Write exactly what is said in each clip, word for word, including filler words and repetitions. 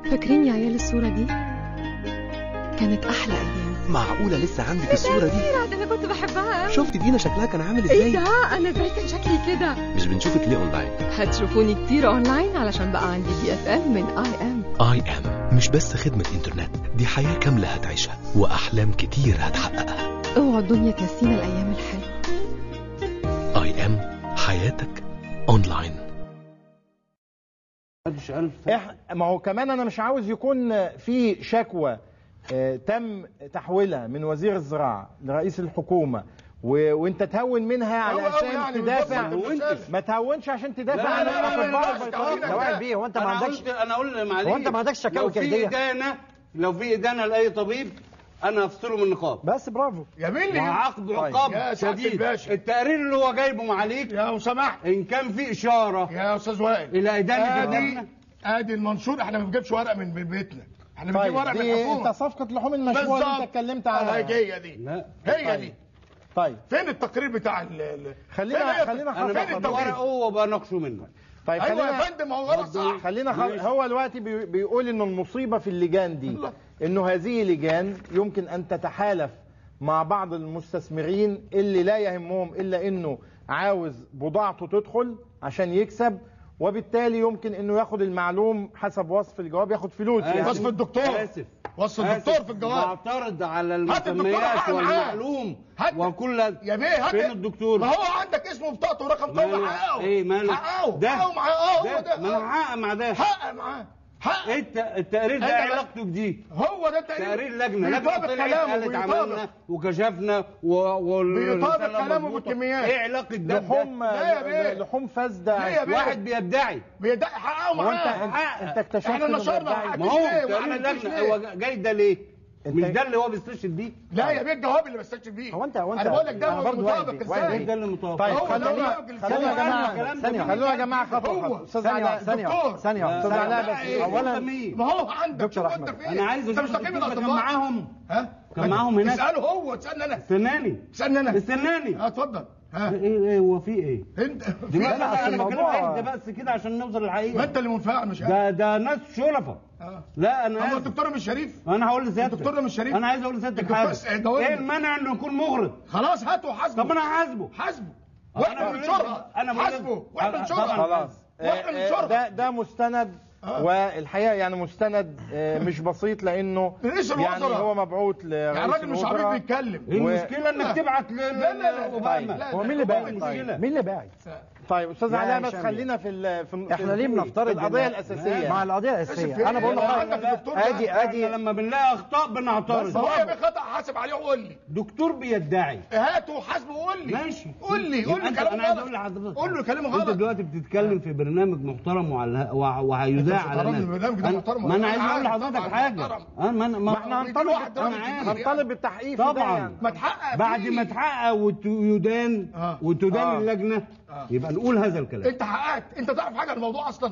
فاكرين يا عيال الصورة دي؟ كانت أحلى أيام. معقولة لسه عندك الصورة دي؟ ده أنا كنت بحبها أوي. شفت دينا شكلها كان عامل إزاي؟ إيه ده؟ أنا إزاي كان شكلي كده؟ مش بنشوفك ليه أونلاين؟ هتشوفوني كتير أونلاين علشان بقى عندي دي اس ام من اي ام. اي ام مش بس خدمة إنترنت، دي حياة كاملة هتعيشها وأحلام كتير هتحققها. اوعى الدنيا تنسينا الأيام الحلوة. اي ام حياتك أونلاين. إح... ما هو كمان انا مش عاوز يكون في شكوى آه تم تحويلها من وزير الزراعه لرئيس الحكومه و... وانت تهون منها علشان يعني تدافع. ما تهونش عشان تدافع عن الاطباء البيطريين. لو بيه هو انت ما عندكش انا اقول معلش هو انت ما عندكش شكاوى لو في كيديه؟ ادانه لو في ادانه لاي طبيب انا هفصله من النقاب بس برافو يا مين اللي وعاقب عقاب يا سعادة شديد. الباشا. التقرير اللي هو جايبه معاليك يا سمحت ان كان في اشاره يا استاذ وائل الى ادانه ادي الدم ادي المنشور. احنا ما بنجيبش ورق من بيتنا، احنا طيب بنجيب ورق من دي الحكومه. انت صفقه لحوم المشروع اللي انت اتكلمت عنها. هي دي لا هي طيب. دي طيب فين التقرير بتاع ال خلينا خلينا انا خطأ. باخد ورقه وبناقشه منه. طيب ايوه خلينا يا فندم هو ورق صح. خلينا خل... هو دلوقتي بي... بيقول انه المصيبه في اللجان دي انه هذه لجان يمكن ان تتحالف مع بعض المستثمرين اللي لا يهمهم الا انه عاوز بضاعته تدخل عشان يكسب، وبالتالي يمكن انه ياخد المعلوم حسب وصف الجواب ياخد فلوس. يعني وصف الدكتور اسف وصف الدكتور في الجواب. بعترض على هات الدكتور المسميات حق معاه. والمعلوم هات- وكل يا بيه هات فين الدكتور؟ ما هو عندك اسمه بطاقته ورقم ماله؟ طوبه حققه. ايه ماله؟ حققه ده حققه معاه. اه هو ده ده ما انا محقق مع ده. حقق معاه حقق. انت التقرير ده أنت بقى- علاقته بدي هو ده التقرير. تقرير لجنه لجنه بيطابق طلعت كلامه قالت بيطابق عملنا وكشفنا و... وال- بيطابق والرسالة كلامه مظبوطة. بالكميات. ايه علاقه ده لحوم لا يا بيه. لحوم فاسده. ليه يا بيه؟ واحد بيدعي بيدعي حققه هو انت معاه. انت, انت اكتشفت احنا إنه نشرنا بيدعي. حاجة. ما هو ليه؟ تقرير وعملتوش اللجنه ليه؟ هو جاي ده ليه؟ انت- مش ده اللي هو بيستشهد بيه؟ لا يا بيه الجواب اللي بستكشف بيه. هو انت هو انت انا بقول لك ده أنا هو برضو المطابق واحد- ازاي. ايه ده اللي مطابق؟ طيب هو ده خلونا المطابق خلونا يا إزاي؟ جماعه كلام ثانية. خلونا يا جماعه خطوه هو. خطوه. استاذ ثانية علاء ثانية دكتور. ثانية استاذ ثانية علاء لا، بس إيه؟ اولا ما هو عندك دكتور شوف أحمد. انت في انا عايز انت اشوف مش تقييم الدكتور ده كان الاطباء. معاهم ها كان معاهم هناك. اساله هو تسالني انا. استناني استنى انا. استناني اه اتفضل. ها ايه ايه هو في ايه؟ انت دلوقتي لا، أصل انا بكلم الموضوع- واحد بس كده عشان نوصل ما للحقيقه. انت اللي منفعل مش انا. ده ده ناس شرفة. اه لا انا هو آسف. الدكتور مش شريف. انا هقول لسيادتك الدكتور ده مش شريف. انا عايز اقول لسيادتك الدكتور- حاجه إيه ده؟ ايه المانع انه يكون مغرض؟ خلاص هاته وحاسبه. طب انا هحاسبه حاسبه أنا واحنا بقول- بننشرها. أنا بقول- حاسبه واحنا طبعاً. بننشرها. خلاص واحنا آه، بننشرها. ده ده مستند آه. والحقيقه يعني مستند آه، مش بسيط لانه رئيس يعني الوزراء. هو مبعوث لرئيس يعني الراجل مش عبيط الوزراء. بيتكلم. ايه و- المشكله انك لا. تبعت ل لا، لا، لا. اوباما لا، هو مين اللي لا، باعت؟ المشكلة. مين اللي باعت؟ طيب استاذ يا علاء بس هشام خلينا في ال- في احنا ليه في بنفترض القضيه إن- الاساسيه. مع القضيه اسف الاساسيه انا بقول إيه؟ لحضرتك عندك الدكتور ده. ادي ادي احنا لما بنلاقي اخطاء بنعترض ما هو يا بيه خطأ حاسب عليه وقول لي. دكتور بيدعي هاته وحاسبه وقول لي. ماشي قول لي قول لي يبقى أنت- كلام انا عايز غلط. اقول لحضرتك قول له كلام انت غلط. دلوقتي بتتكلم في برنامج محترم وعلى وه- وهيذاع أنت على بتعرضني الناس. البرنامج ده أنا- محترم ما انا ولا عايز أنا اقول عارف لحضرتك طبعاً حاجه محترم. أنا- ما أنا- ما احنا في هنطالب واحد بالتحقيق. راجل أنا عارف. هنطالب بالتحقيق في ده طبعاً. يعني. ما تحقق بعد فيه. ما تحقق ويدان آه. وتدان آه. اللجنه آه. يبقى نقول هذا الكلام. انت حققت. انت تعرف حاجه عن الموضوع اصلا؟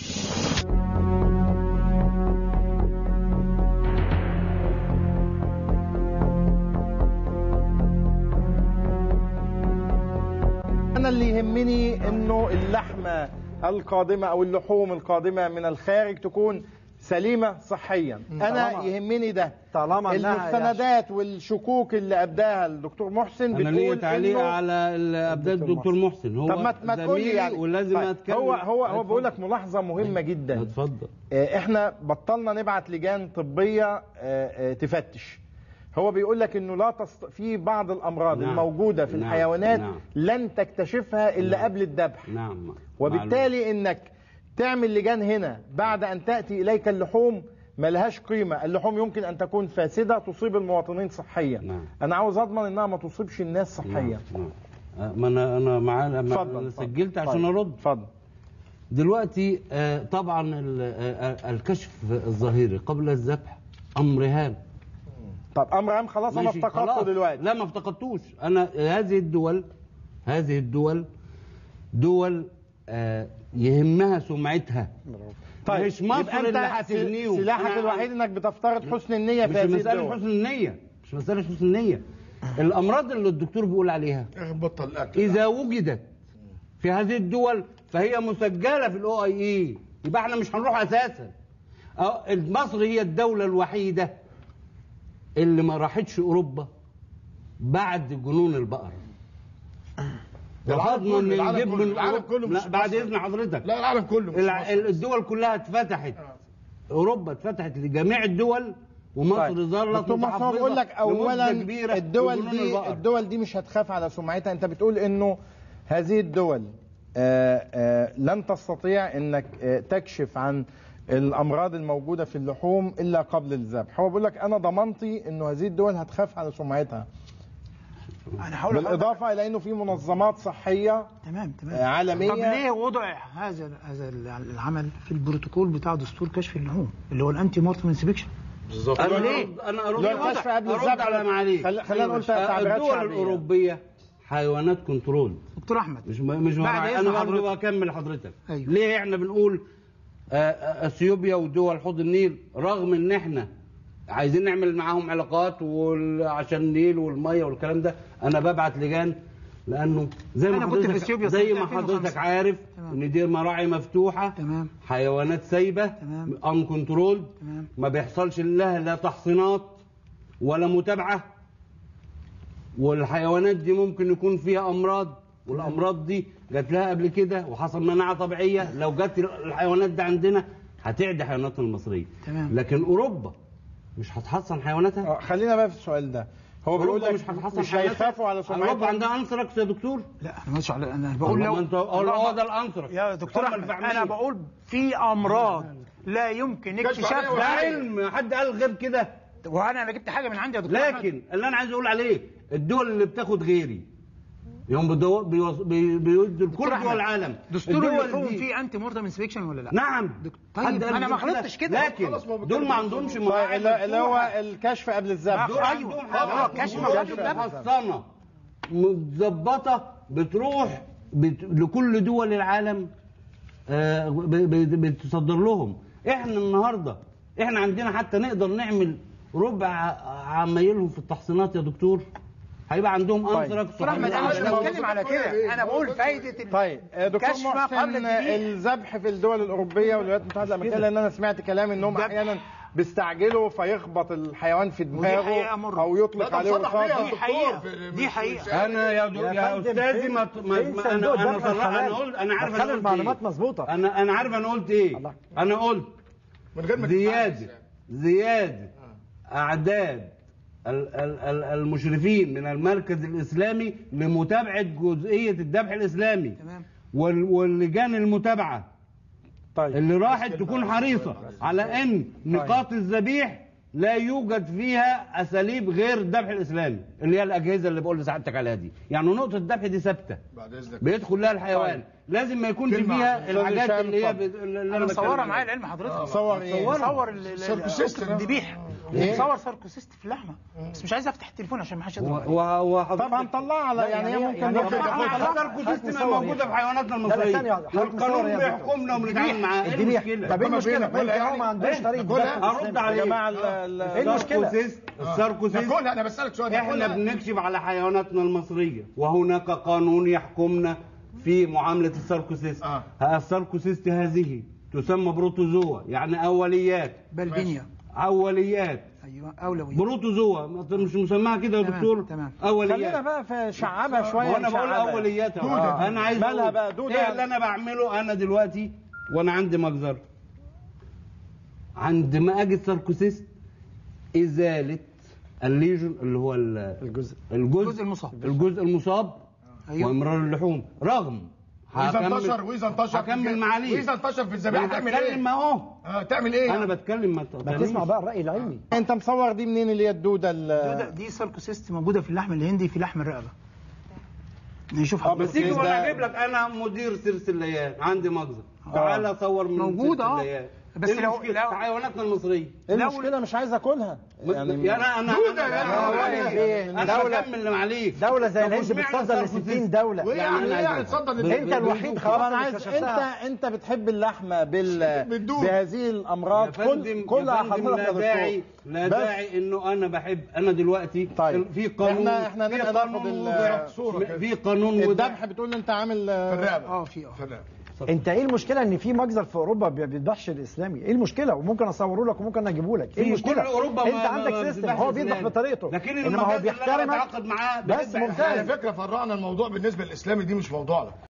انا اللي يهمني انه اللحمه القادمه او اللحوم القادمه من الخارج تكون سليمه صحيا. انا طالما- يهمني ده. طالما إنها- المستندات والشكوك اللي ابداها الدكتور محسن انا ليا بتقول تعليق إنه- على ابداء الدكتور محسن هو طب ما ما تقول لي زميلي يعني ولازم طيب، اتكلم. هو هو هو اتفضل. بيقول لك ملاحظه مهمه جدا. اتفضل. آه، احنا بطلنا نبعت لجان طبيه آه، آه، تفتش. هو بيقول لك انه لا تست... في بعض الامراض نعم. الموجوده في نعم. الحيوانات نعم. لن تكتشفها الا نعم. قبل الذبح. نعم. وبالتالي انك تعمل لجان هنا بعد ان تاتي اليك اللحوم ملهاش قيمه. اللحوم يمكن ان تكون فاسده تصيب المواطنين صحيا. نعم. انا عاوز اضمن انها ما تصيبش الناس صحيا. نعم. نعم. آه، ما انا انا معاه اتفضل انا اتفضل. سجلت عشان اتفضل. ارد. اتفضل. دلوقتي آه، طبعا ال- آه، الكشف الظاهري قبل الذبح امر هام. طب امر عام خلاص انا ماشي، افتقدته خلاص. دلوقتي. لا ما افتقدتوش انا. هذه الدول هذه الدول دول آه، يهمها سمعتها. طيب مش مصر يبقى اللي انت هتغنيهم. سلاحك أنا- الوحيد انك بتفترض حسن النيه في مش هذه مسألة الدول. حسن النية، مش مسألة حسن النية. الأمراض اللي الدكتور بيقول عليها يا اخي بطل الاكل. إذا وجدت في هذه الدول فهي مسجلة في الأو أي إي، يبقى احنا مش هنروح أساسا. مصر هي الدولة الوحيدة اللي ما راحتش أوروبا بعد جنون البقر. العالم وفضلنا كله نجيب العالم من كله العالم أوروبا- كله لا مش بعد مصر. إذن حضرتك، لا العالم كله مش الع- مصر. الدول كلها اتفتحت، أوروبا اتفتحت لجميع الدول، ومصر طيب. ظلت دكتور محمد متحفظة بقول لك اولا لمدة كبيرة الدول بجنون دي البقر. الدول دي مش هتخاف على سمعتها. انت بتقول انه هذه الدول آآ آآ لن تستطيع انك تكشف عن الامراض الموجوده في اللحوم الا قبل الذبح. هو بيقول لك انا ضمانتي انه هذه الدول هتخاف على سمعتها، انا هقول بالاضافه الى انه في منظمات صحيه تمام تمام عالميه. طب ليه وضع هذا هذا العمل في البروتوكول بتاع دستور كشف اللحوم اللي هو الانتي مورتم انسبكشن؟ بالظبط. أنا ليه؟ أرد أنا أرد لو الكشف قبل أرد الذبح على معاليك. خل- خلينا نقول تعبيرات الدول شعبية. الأوروبية حيوانات كنترول، دكتور احمد مش مش بعد مرا- إذن انا برضه حضرتك. بكمل حضرتك. أيوه. ليه احنا بنقول آه، آه، اثيوبيا ودول حوض النيل رغم ان احنا عايزين نعمل معاهم علاقات وال- عشان النيل والميه والكلام ده، انا ببعت لجان لانه زي ما أنا كنت في حضرتك أثيوبيا زي سنة ما ألفين حضرتك وخمسة. عارف تمام. ان دي مراعي مفتوحه، تمام. حيوانات سايبه، تمام. ان كنترول، تمام. ما بيحصلش لها لا تحصينات ولا متابعه، والحيوانات دي ممكن يكون فيها امراض، والامراض دي جات لها قبل كده وحصل مناعه طبيعيه، لو جت الحيوانات دي عندنا هتعدي حيواناتنا المصريه. تمام. لكن اوروبا مش هتحصن حيواناتها. آه، خلينا بقى في السؤال ده. هو بيقول اوروبا لك مش هتحصن مش حيواناتها. هيخافوا على اوروبا سمعتهم. عندها انثراكس يا دكتور. لا انا مش على انا بقول ما لو انت اه ده الانثراكس يا دكتور هم احمد الفعمية. انا بقول في امراض لا يمكن كشف اكتشافها. عليها ده علم، حد قال غير كده؟ وانا انا جبت حاجه من عندي يا دكتور أحمد. لكن اللي انا عايز اقول عليه الدول اللي بتاخد غيري يوم بدو- بيوص- بي- بيدوا دكتور لكل أحمد، دول العالم دستور الدول اللحوم دي- فيه انتي مورتم انسبكشن ولا لا؟ نعم. دك- حد طيب قال انا ما كده. غلطتش كده. لكن خلاص، ما هو دول ما عندهمش طيب مواعيد اللي اللي هو مفتوحة. الكشف قبل الذبح. دول أيوه. عندهم أيوه. حاجات كشف مواعيد قبل الذبح. محصنة متظبطة بتروح بت... لكل دول العالم، آه، ب- ب- بتصدر لهم. احنا النهارده احنا عندنا حتى نقدر نعمل ربع عمايلهم في التحصينات يا دكتور، هيبقى عندهم طيب. انثراكس. دكتور احمد انا مش بتكلم على كده، انا بقول فايده ال- طيب آه، دكتور الكشف قبل محسن، الذبيح. الذبح في الدول الاوروبيه والولايات المتحده الامريكيه، لان انا سمعت كلام انهم الذبح. احيانا بيستعجلوا فيخبط الحيوان في ودي حقيقة دماغه مرة. او يطلق لا، عليه ده مصرح بيها. رصاصه. دي حقيقه دي حقيقه. انا يا دو... يا يا فندم، استاذي فين- ما, ما... فين ما صندوق انا انا الذبح صرح... انا الحلال؟ قلت انا عارف دخل انا قلت المعلومات ايه. مظبوطة. انا انا عارف انا قلت ايه. الله. انا قلت من غير ما زياده تتعرف. زياده اعداد ال- ال- ال- المشرفين من المركز الاسلامي لمتابعه جزئيه الذبح الاسلامي، تمام. وال- واللجان المتابعه طيب اللي راحت تكون حريصه على ان نقاط الذبيح لا يوجد فيها اساليب غير الذبح الاسلامي اللي هي الاجهزه اللي بقول لسعادتك عليها دي. يعني نقطه الذبح دي ثابته بعد اذنك بيدخل لها الحيوان. طيب. لازم ما يكونش كلمة فيها عشان الحاجات الشام اللي هي اتفضل. بت- اللي انا بتكلم مصورها عليها. معايا العلم حضرتك. صور ايه؟ مصور ال- ال- ساركوسيست ال- ده. الذبيح إيه؟ مصور ساركوسيست في اللحمه، بس مش عايز افتح التليفون عشان ما حدش يضرب عليا. و- و- طب هنطلعها على يعني هي ممكن يعني ناخد- الساركوسيست موجوده في حيواناتنا المصريه، ثانية واحدة. حضرتك مصور والقانون يا بيحكمنا وبنتعامل معاه. ايه الذبيح. المشكله؟ طب ايه ما المشكله؟ بينك ولا ما هو يعني؟ ما عندوش إيه؟ طريقه ناكلها؟ ذبح ارد الإسلامي. عليك. يا جماعه ال- ال- إيه المشكلة؟ الساركوسيست الساركوسيست ناكلها. انا بسالك سؤال احنا ناكلها؟ بنكشف على حيواناتنا المصريه، وهناك قانون يحكمنا في معامله الساركوسيست. آه. الساركوسيست هذه تسمى بروتوزوا، يعني اوليات بلبينيا. اوليات ايوه اولويه. بروتوزوا، مش مسماها كده يا تمام، دكتور؟ تمام. اوليات. خلينا بقى في شعبها شويه. وانا بقول نشعبها. اوليات أهو. دودة. انا عايز مالها أقول بقى دودة؟ ايه اللي انا بعمله انا دلوقتي وانا عندي مجزر عند ما اجي الساركوسيست ازاله الليجن اللي هو ال- الجزء الجزء الجزء المصاب. الجزء المصاب أيوه. وامرار اللحوم. رغم واذا هكمل- انتشر واذا انتشر في هكمل الج- معاليك. واذا انتشر في الذبيحه انا تعمل بتكلم ايه؟ اهو. اه تعمل ايه؟ انا بتكلم ما ما تقطعنيش. تسمع بقى الرأي العلمي. انت مصور دي منين اللي هي الدوده ال- ده- دي ساركوسيست موجوده في اللحم الهندي في لحم الرقبه. نشوف آه، حضرتك. بس بس يجي ده- وانا اجيب لك انا مدير سلسليات عندي مجزر، تعالى صور من موجود، اه. سلسليات. بس إيه لو- المشكلة؟ لو- في حيواناتنا المصريه. ايه لو- المشكله؟ مش عايز اكلها يعني انا انا دودة انا, يا أنا, إيه؟ أنا دولة بكمل معليك. دولة زي طب الهند واشمعنى بتصدر ل الساركوسيست؟ ستين دولة. وايه يعني أنا ايه عايز- يعني تصدر ب- للهند؟ انت الوحيد خلاص طب انا اللي عايز انت اكتشفتها. انت بتحب اللحمه بال بالدود. بهذه الامراض يا فندم كل كلها يا فندم حضرتك لا يا داعي دكتور. لا بس- داعي انه انا بحب انا دلوقتي طيب. في قانون احنا- احنا في نبقى قانون ناخد ال- وضع- صورة كده. في قانون وضع الذبح بتقول انت عامل في الرقبه اه في اه في الرقبه انت ايه المشكله ان في مجزر في اوروبا ما بيذبحش الاسلامي؟ ايه المشكله؟ وممكن اصوره لك وممكن اجيبه لك. ايه في المشكله؟ كل أوروبا ما- انت ما- عندك ما سيستم بتذبحش هو بيذبح الإسلامي. بطريقته، لكن انما هو المجازر اللي أنا بيحترمك بتعاقد معاه بس بتذبح ممتاز. على فكره فرعنا الموضوع بالنسبه للاسلامي دي مش موضوعنا.